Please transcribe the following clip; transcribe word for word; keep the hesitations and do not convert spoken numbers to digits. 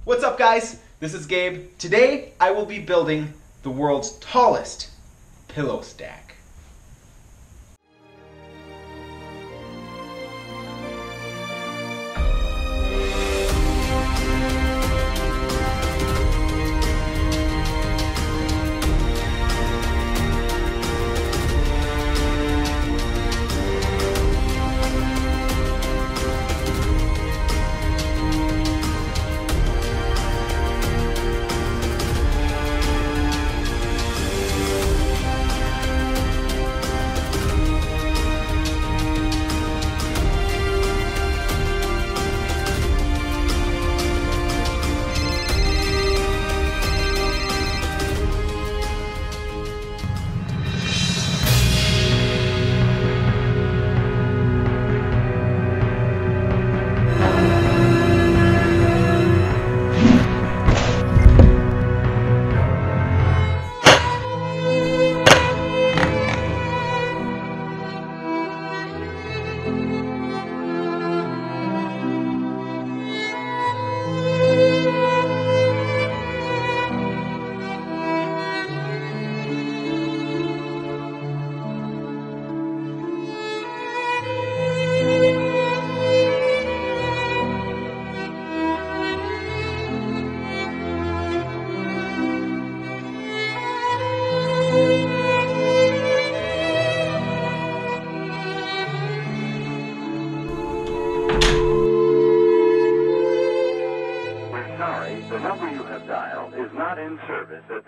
What's up, guys? This is Gabe. Today I will be building the world's tallest pillow stack. The number you have dialed is not in service at